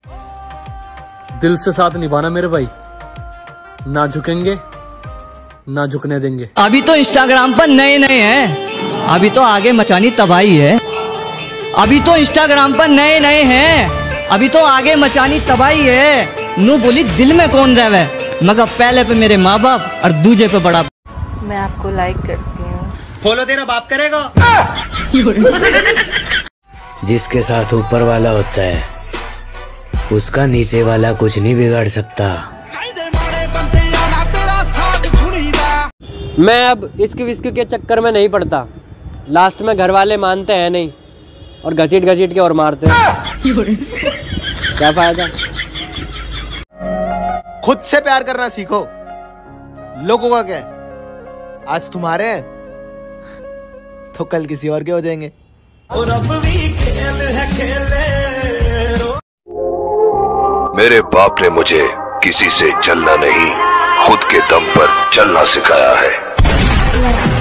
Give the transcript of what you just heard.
दिल से साथ निभाना मेरे भाई, ना झुकेंगे ना झुकने देंगे। अभी तो इंस्टाग्राम पर नए नए हैं, अभी तो आगे मचानी तबाही है। अभी तो इंस्टाग्राम पर नए नए हैं, अभी तो आगे मचानी तबाही है। नू बोली दिल में कौन रहे, मगर पहले पे मेरे माँ बाप और दूजे पे बड़ा। मैं आपको लाइक करती हूँ। फॉलो तेरा बाप करेगा। जिसके साथ ऊपर वाला होता है उसका नीचे वाला कुछ नहीं बिगाड़ सकता। मैं अब इसकी विस्की के चक्कर में नहीं पड़ता, लास्ट में घर वाले मानते हैं नहीं और घसीट घसीट के और मारते हैं। क्या फायदा। खुद से प्यार करना सीखो, लोगों का क्या है। आज तुम्हारे हैं तो कल किसी और के हो जाएंगे। और अब भी खेल है खेले। मेरे बाप ने मुझे किसी से जलना नहीं, खुद के दम पर चलना सिखाया है।